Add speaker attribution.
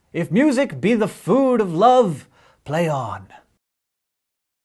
Speaker 1: If music be the food of love, play on.